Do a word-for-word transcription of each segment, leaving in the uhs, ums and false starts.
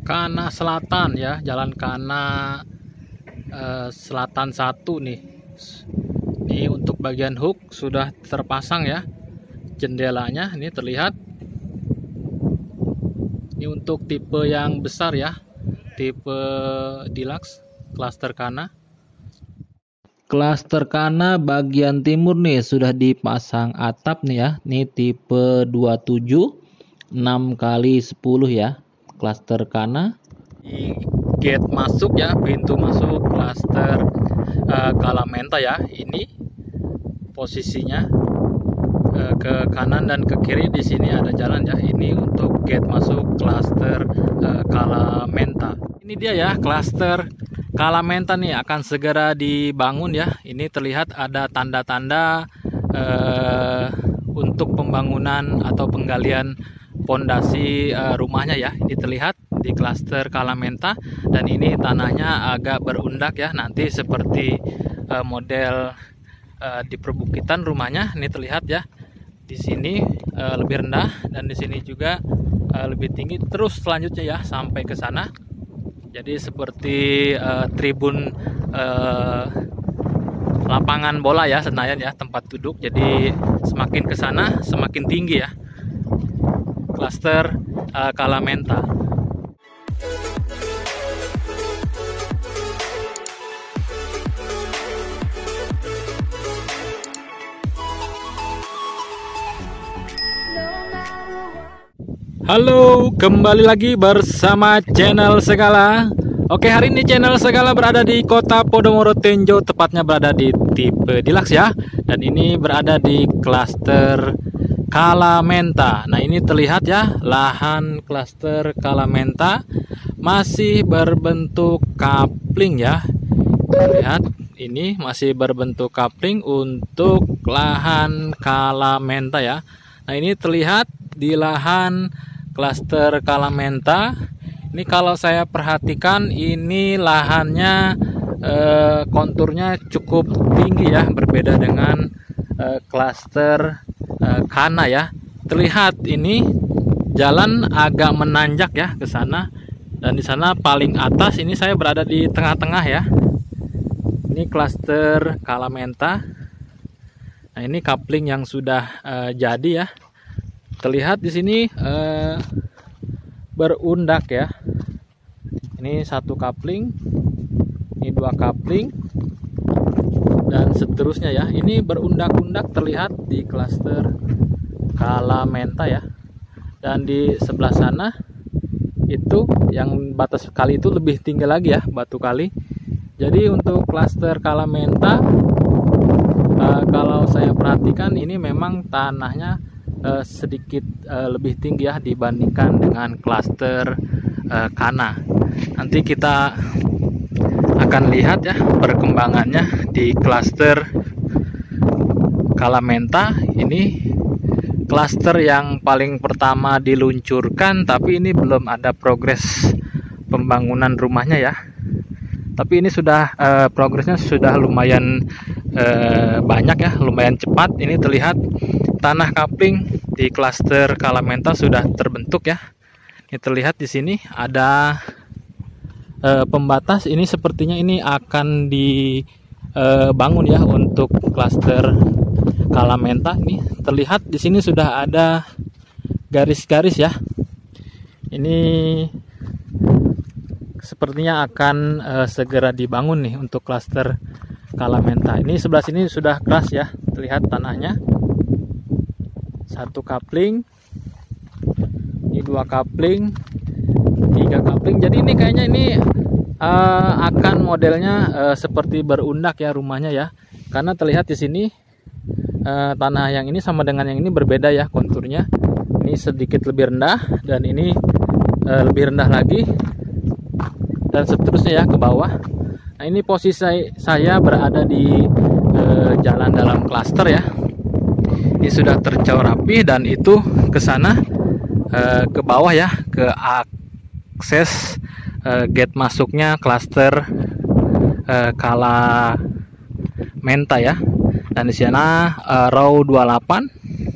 Kana Selatan ya, Jalan Kana eh, Selatan satu nih. Ini untuk bagian hook sudah terpasang ya, jendelanya ini terlihat. Ini untuk tipe yang besar ya, tipe deluxe klaster Kana. Klaster Kana bagian timur nih sudah dipasang atap nih ya. Ini tipe dua puluh tujuh enam kali sepuluh ya, klaster Kana. Di gate masuk ya, pintu masuk klaster uh, Kalamenta ya. Ini posisinya uh, ke kanan dan ke kiri, di sini ada jalan ya. Ini untuk gate masuk klaster uh, Kalamenta. Ini dia ya, klaster Kalamenta nih akan segera dibangun ya. Ini terlihat ada tanda-tanda uh, untuk pembangunan atau penggalian pondasi uh, rumahnya ya. Ini terlihat di klaster Kalamenta, dan ini tanahnya agak berundak ya, nanti seperti uh, model uh, di perbukitan rumahnya. Ini terlihat ya, di sini uh, lebih rendah dan di sini juga uh, lebih tinggi, terus selanjutnya ya sampai ke sana. Jadi seperti uh, tribun uh, lapangan bola ya, Senayan ya, tempat duduk. Jadi semakin ke sana semakin tinggi ya, klaster uh, Kalamenta. Halo, kembali lagi bersama channel Segala. Oke, hari ini channel Segala berada di kota Podomoro Tenjo, tepatnya berada di tipe deluxe ya. Dan ini berada di klaster Kalamenta. Nah, ini terlihat ya, lahan klaster Kalamenta masih berbentuk kapling ya. Lihat, ini masih berbentuk kapling untuk lahan Kalamenta ya. Nah, ini terlihat di lahan klaster Kalamenta. Ini kalau saya perhatikan, ini lahannya eh, konturnya cukup tinggi ya, berbeda dengan eh, klaster eh, Kana ya. Terlihat ini jalan agak menanjak ya ke sana, dan di sana paling atas ini saya berada di tengah-tengah ya. Ini klaster Kalamenta. Nah, ini kapling yang sudah eh, jadi ya. Terlihat di sini eh, berundak ya. Ini satu kapling, ini dua kapling, dan seterusnya ya. Ini berundak-undak terlihat di klaster Kalamenta ya. Dan di sebelah sana itu yang batas kali itu lebih tinggi lagi ya, batu kali. Jadi untuk klaster Kalamenta eh, kalau saya perhatikan ini memang tanahnya Uh, sedikit uh, lebih tinggi ya dibandingkan dengan klaster uh, Kana. Nanti kita akan lihat ya perkembangannya di klaster Kalamenta. Ini klaster yang paling pertama diluncurkan, tapi ini belum ada progres pembangunan rumahnya ya. Tapi ini sudah uh, progresnya sudah lumayan uh, banyak ya, lumayan cepat. Ini terlihat tanah kapling di klaster Kalamenta sudah terbentuk ya. Ini terlihat di sini ada e, pembatas. Ini sepertinya ini akan dibangun ya untuk klaster Kalamenta. Ini terlihat di sini sudah ada garis-garis ya. Ini sepertinya akan e, segera dibangun nih untuk klaster Kalamenta. Ini sebelah sini sudah keras ya, terlihat tanahnya. Satu kapling, ini dua kapling, tiga kapling. Jadi ini kayaknya ini uh, akan modelnya uh, seperti berundak ya rumahnya ya, karena terlihat di sini uh, tanah yang ini sama dengan yang ini berbeda ya konturnya. Ini sedikit lebih rendah dan ini uh, lebih rendah lagi, dan seterusnya ya ke bawah. Nah, ini posisi saya, saya berada di uh, jalan dalam klaster ya. Ini sudah terjauh rapi, dan itu ke sana eh, ke bawah ya, ke akses eh, gate masuknya klaster eh, Kalamenta ya. Dan di sana eh, row dua puluh delapan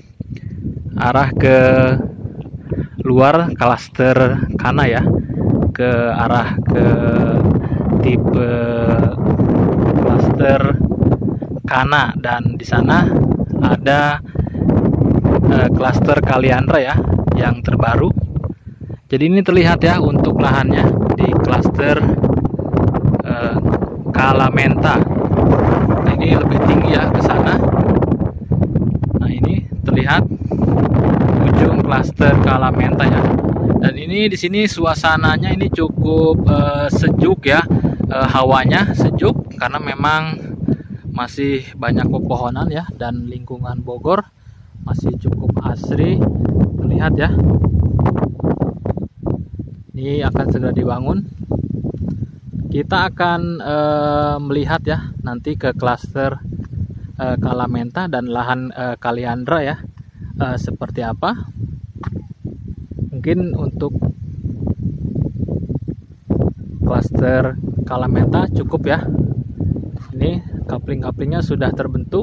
arah ke luar klaster Kana ya, ke ke arah ke tipe klaster Kana, dan di sana ada uh, klaster Kaliandra ya yang terbaru. Jadi ini terlihat ya untuk lahannya di klaster uh, Kalamenta. Nah, ini lebih tinggi ya ke sana. Nah, ini terlihat ujung klaster Kalamenta ya. Dan ini di sini suasananya ini cukup uh, sejuk ya, uh, hawanya sejuk karena memang masih banyak pepohonan ya, dan lingkungan Bogor masih cukup asri. Terlihat ya, ini akan segera dibangun. Kita akan uh, melihat ya nanti ke klaster uh, Kalamenta dan lahan uh, Kaliandra ya, uh, seperti apa. Mungkin untuk klaster Kalamenta cukup ya. Ini kapling-kaplingnya sudah terbentuk,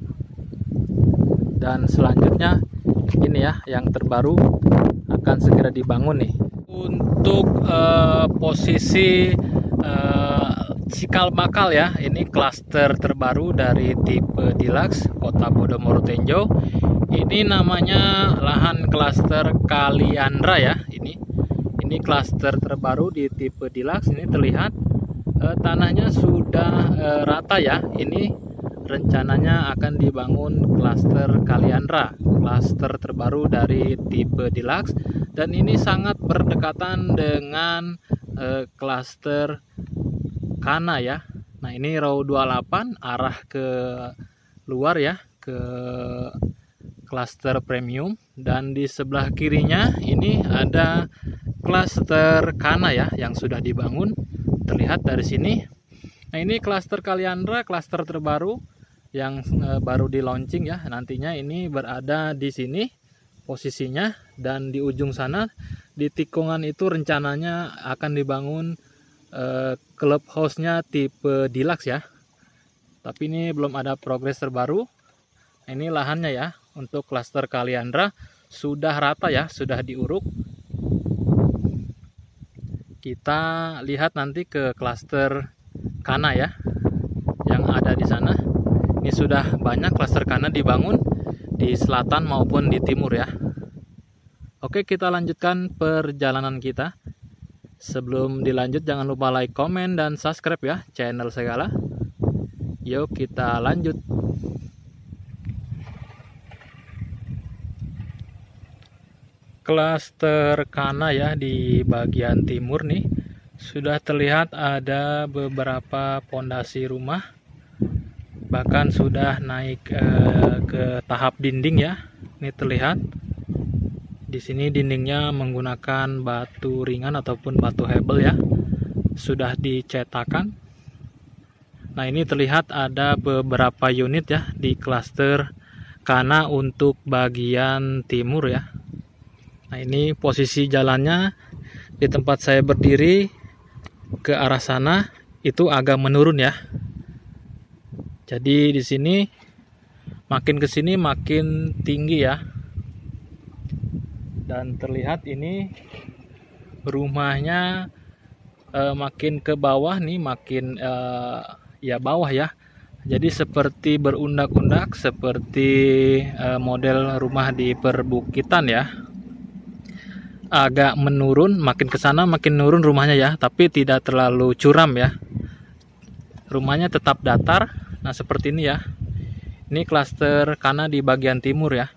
dan selanjutnya ini ya yang terbaru akan segera dibangun nih. Untuk uh, posisi uh, cikal bakal ya, ini klaster terbaru dari tipe Deluxe Kota Podomoro Tenjo. Ini namanya lahan klaster Kaliandra ya. Ini ini klaster terbaru di tipe Deluxe. Ini terlihat eh, tanahnya sudah eh, rata ya. Ini rencananya akan dibangun klaster Kaliandra, klaster terbaru dari tipe Deluxe, dan ini sangat berdekatan dengan eh, klaster Kana ya. Nah, ini row dua puluh delapan arah ke luar ya, ke klaster premium, dan di sebelah kirinya ini ada klaster Kana ya yang sudah dibangun, terlihat dari sini. Nah, ini klaster Kaliandra, klaster terbaru yang e, baru di launching ya. Nantinya ini berada di sini posisinya, dan di ujung sana di tikungan itu rencananya akan dibangun e, clubhouse-nya tipe Deluxe ya. Tapi ini belum ada progres terbaru. Nah, ini lahannya ya. Untuk klaster Kaliandra sudah rata ya, sudah diuruk. Kita lihat nanti ke klaster Kana ya yang ada di sana. Ini sudah banyak klaster Kana dibangun di selatan maupun di timur ya. Oke, kita lanjutkan perjalanan kita. Sebelum dilanjut jangan lupa like, komen, dan subscribe ya channel Segala. Yuk kita lanjut. Klaster Kana ya di bagian timur nih sudah terlihat ada beberapa pondasi rumah, bahkan sudah naik eh, ke tahap dinding ya. Ini terlihat di sini dindingnya menggunakan batu ringan ataupun batu hebel ya, sudah dicetakan. Nah, ini terlihat ada beberapa unit ya di klaster Kana untuk bagian timur ya. Nah, ini posisi jalannya di tempat saya berdiri ke arah sana itu agak menurun ya. Jadi di sini makin ke sini makin tinggi ya. Dan terlihat ini rumahnya eh, makin ke bawah nih, makin eh, ya bawah ya. Jadi seperti berundak-undak, seperti eh, model rumah di perbukitan ya. Agak menurun, makin ke sana makin nurun rumahnya ya, tapi tidak terlalu curam ya. Rumahnya tetap datar. Nah, seperti ini ya. Ini klaster Kana di bagian timur ya.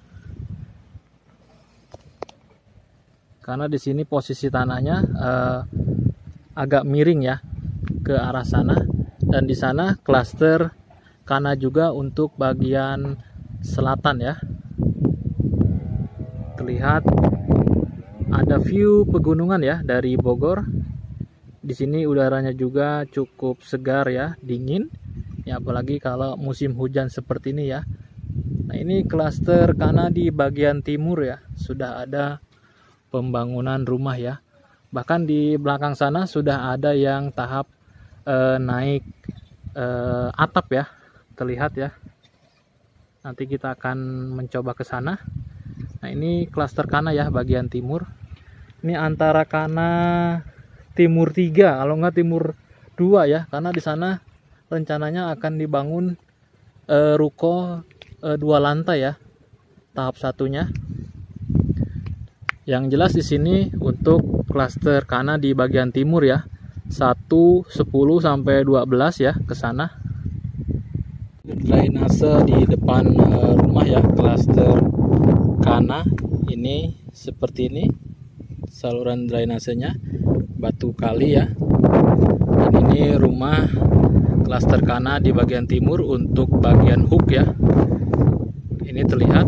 Karena di sini posisi tanahnya eh, agak miring ya ke arah sana, dan di sana klaster Kana juga untuk bagian selatan ya. Terlihat ada view pegunungan ya dari Bogor. Di sini udaranya juga cukup segar ya, dingin. Ya, apalagi kalau musim hujan seperti ini ya. Nah, ini klaster Kana di bagian timur ya. Sudah ada pembangunan rumah ya. Bahkan di belakang sana sudah ada yang tahap eh, naik eh, atap ya. Terlihat ya. Nanti kita akan mencoba ke sana. Nah, ini klaster Kana ya bagian timur. Ini antara Kana timur tiga, kalau nggak timur dua ya, karena di sana rencananya akan dibangun uh, ruko uh, dua lantai ya, tahap satunya. Yang jelas di sini untuk klaster Kana di bagian timur ya, satu, sepuluh sampai dua belas ya ke sana. Drainase di depan uh, rumah ya, klaster Kana ini seperti ini saluran drainasenya, batu kali ya. Dan ini rumah klaster Kana di bagian timur untuk bagian hook ya. Ini terlihat.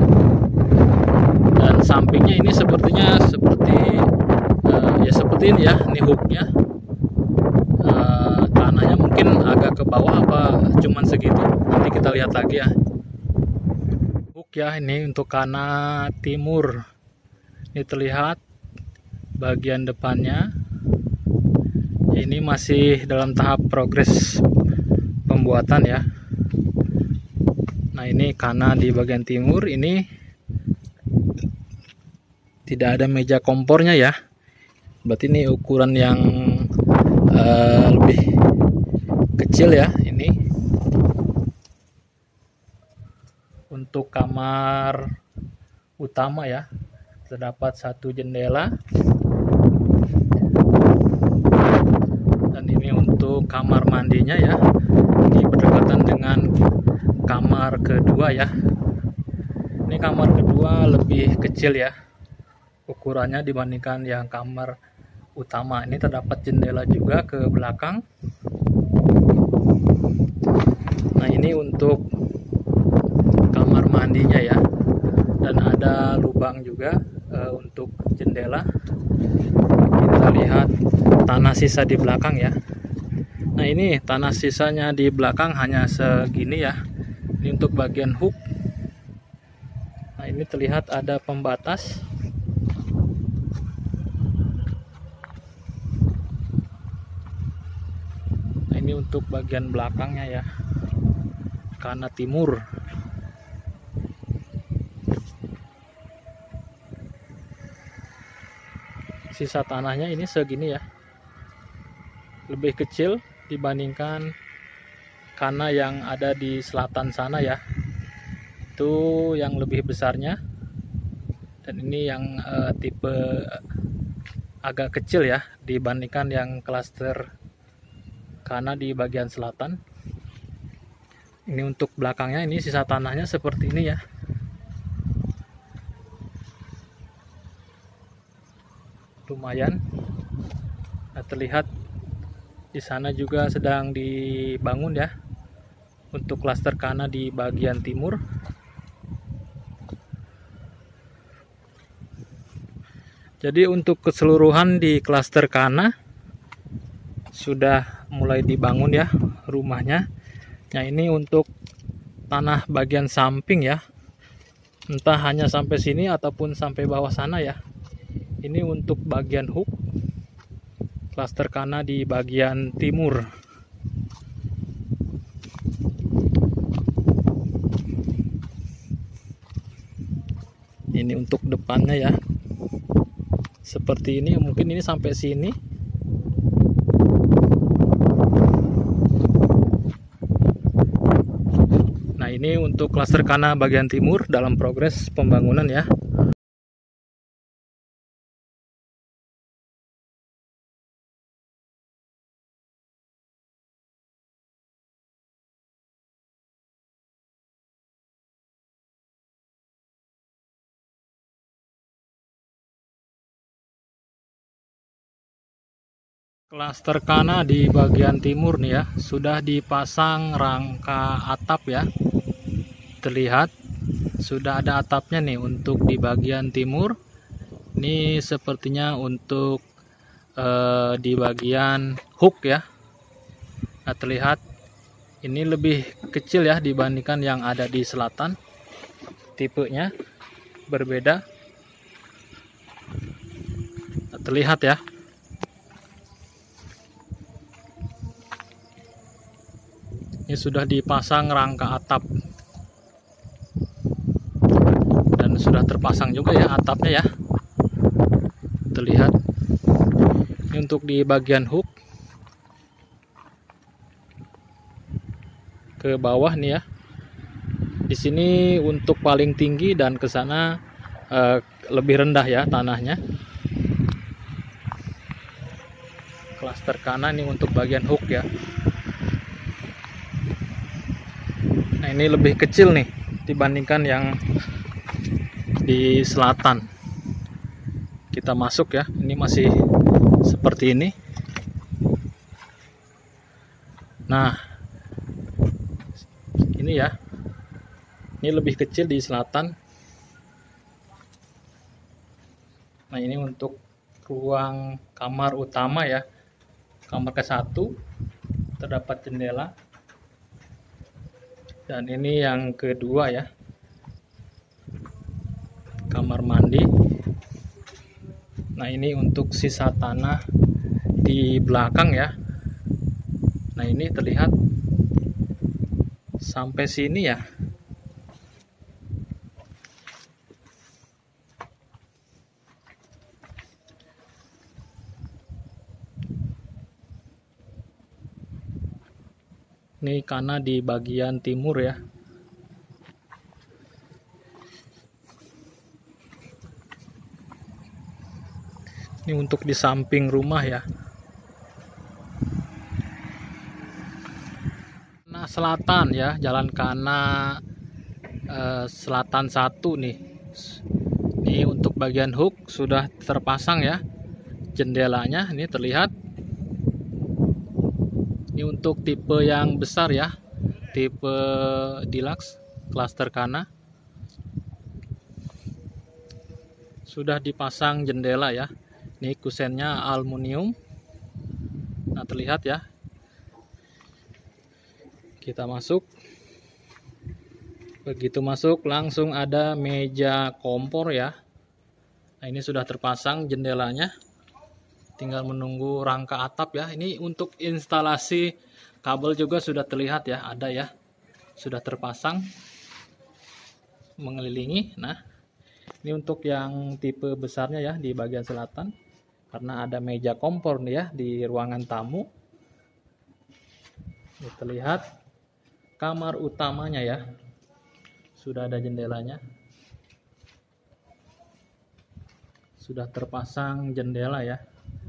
Dan sampingnya ini sepertinya seperti uh, ya seperti ini ya, ini hooknya. Uh, tanahnya mungkin agak ke bawah apa cuman segitu, nanti kita lihat lagi ya. Hook ya, ini untuk Kana timur. Ini terlihat bagian depannya. Ini masih dalam tahap progres pembuatan ya. Nah, ini Kana di bagian timur. Ini tidak ada meja kompornya ya, berarti ini ukuran yang uh, lebih kecil ya. Ini untuk kamar utama ya, terdapat satu jendela. Dan ini untuk kamar mandinya ya, ini berdekatan dengan kamar kedua ya. Ini kamar kedua lebih kecil ya ukurannya dibandingkan yang kamar utama. Ini terdapat jendela juga ke belakang. Nah, ini untuk kamar mandinya ya, dan ada lubang juga e, untuk jendela. Kita lihat tanah sisa di belakang ya. Nah, ini tanah sisanya di belakang hanya segini ya. Ini untuk bagian hook. Nah, ini terlihat ada pembatas. Ini untuk bagian belakangnya ya, Kana timur. Sisa tanahnya ini segini ya, lebih kecil dibandingkan Kana yang ada di selatan sana ya, itu yang lebih besarnya. Dan ini yang uh, tipe agak kecil ya dibandingkan yang klaster Kana di bagian selatan. Ini untuk belakangnya, ini sisa tanahnya seperti ini ya. Lumayan. Nah, terlihat di sana juga sedang dibangun ya untuk klaster Kana di bagian timur. Jadi untuk keseluruhan di klaster Kana sudah mulai dibangun ya rumahnya. Nah, ini untuk tanah bagian samping ya, entah hanya sampai sini ataupun sampai bawah sana ya. Ini untuk bagian hook klaster Kana di bagian timur. Ini untuk depannya ya, seperti ini. Mungkin ini sampai sini. Nah, ini untuk klaster Kana bagian timur dalam progres pembangunan ya. Klaster Kana di bagian timur nih ya, sudah dipasang rangka atap ya. Terlihat sudah ada atapnya nih untuk di bagian timur. Ini sepertinya untuk eh, di bagian hook ya. Nah, terlihat ini lebih kecil ya dibandingkan yang ada di selatan. Tipenya berbeda. Nah, terlihat ya. Ini sudah dipasang rangka atap dan sudah terpasang juga ya atapnya ya. Terlihat ini untuk di bagian hook ke bawah nih ya. Di sini untuk paling tinggi dan ke sana eh, lebih rendah ya tanahnya. Klaster kanan ini untuk bagian hook ya. Nah, ini lebih kecil nih dibandingkan yang di selatan. Kita masuk ya. Ini masih seperti ini. Nah, ini ya. Ini lebih kecil di selatan. Nah, ini untuk ruang kamar utama ya. Kamar ke satu terdapat jendela. Dan ini yang kedua ya. Kamar mandi. Nah, ini untuk sisa tanah di belakang ya. Nah, ini terlihat sampai sini ya. Ini karena di bagian timur ya. Ini untuk di samping rumah ya. Nah, selatan ya, jalan Kana eh, selatan satu nih. Ini untuk bagian hook sudah terpasang ya. Jendelanya ini terlihat. Ini untuk tipe yang besar ya, tipe deluxe klaster Kana. Sudah dipasang jendela ya. Ini kusennya aluminium. Nah, terlihat ya. Kita masuk. Begitu masuk langsung ada meja kompor ya. Nah, ini sudah terpasang jendelanya. Tinggal menunggu rangka atap ya. Ini untuk instalasi kabel juga sudah terlihat ya, ada ya. Sudah terpasang mengelilingi. Nah, ini untuk yang tipe besarnya ya di bagian selatan. Karena ada meja kompor nih ya di ruangan tamu. Ini terlihat kamar utamanya ya. Sudah ada jendelanya. Sudah terpasang jendela ya.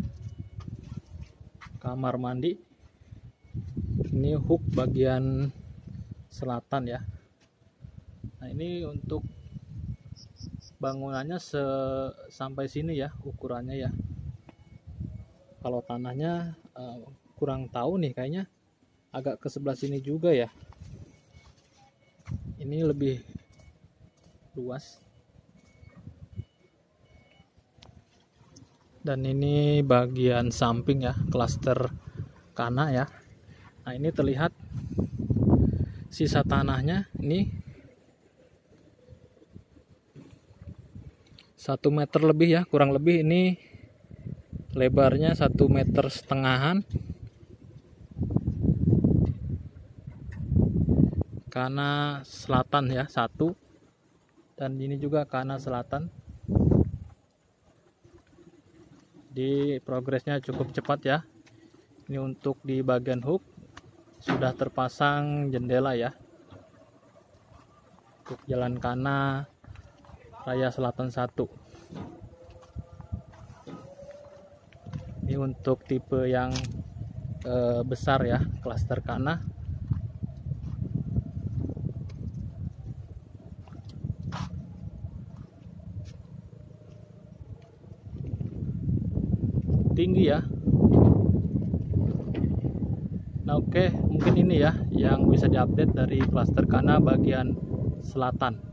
Kamar mandi. Ini hook bagian selatan ya. Nah, ini untuk bangunannya se sampai sini ya ukurannya ya. Kalau tanahnya uh, kurang tahu nih, kayaknya agak ke sebelah sini juga ya. Ini lebih luas. Dan ini bagian samping ya, klaster Kana ya. Nah, ini terlihat sisa tanahnya. Ini satu meter lebih ya, kurang lebih. Ini lebarnya satu meter setengahan. Kana selatan ya, satu. Dan ini juga Kana selatan. Di progresnya cukup cepat ya. Ini untuk di bagian hook sudah terpasang jendela ya. Untuk jalan Kana Raya Selatan satu. Ini untuk tipe yang eh, besar ya, klaster Kana. Tinggi ya. Nah, oke, mungkin ini ya yang bisa diupdate dari klaster Kana bagian selatan.